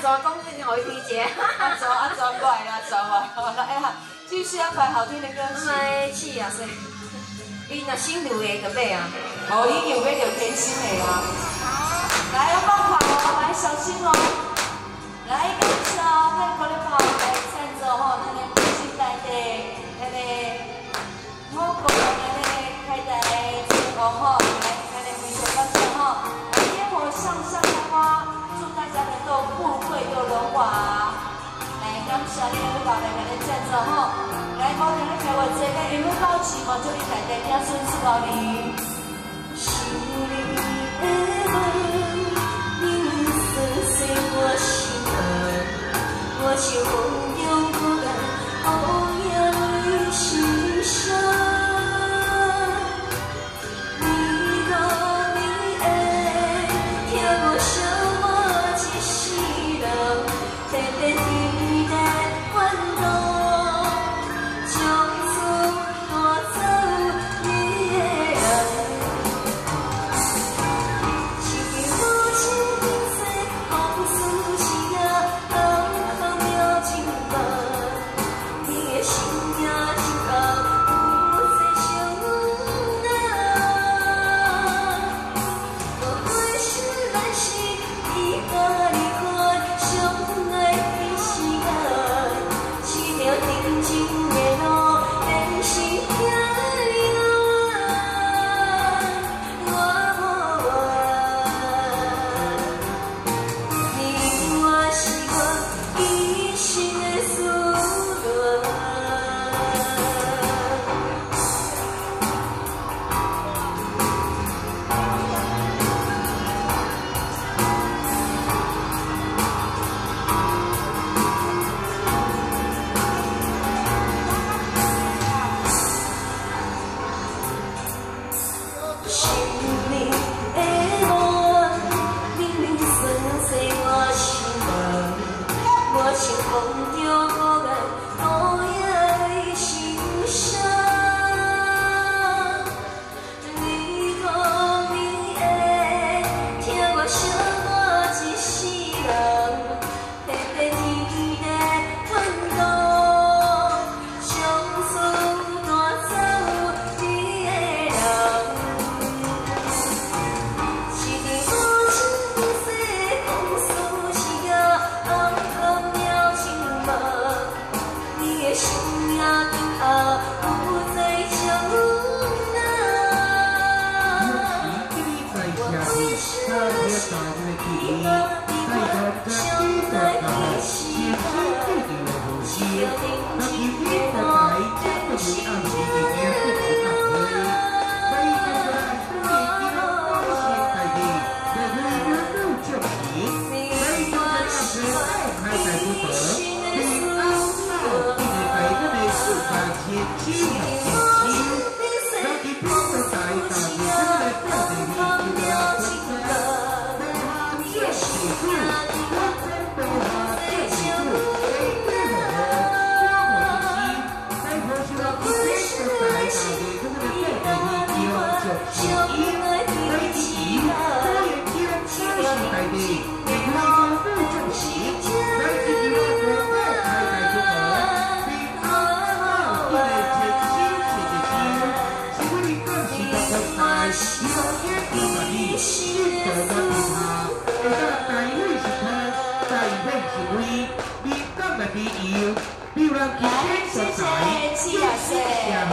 抓讲一定互伊理解。 抓过来啦，抓我。哎呀，继续安排好听的歌曲。 卖气啊，所以你若心流的就买啊。 哦，已经买着甜心的啊。来，我放款哦，来小心哦。来，感谢咱可乐宝来赞助吼，咱的甜心内底，咱的好个咱的开台成功吼，来，咱的非常感谢吼，烟火向上开花，祝大家能够富贵又荣华。来，感谢你可乐宝来咱的赞助吼，来，我今日开话这个因为保持嘛，祝你内底子孙出高哩。心里的梦，你深深我心。我像风中孤雁，乌鸦为心伤。你讲你会听我想我一世人，天天对待烦恼，从此带走你的人。是无情世风思是啊。 来，谢谢七老师。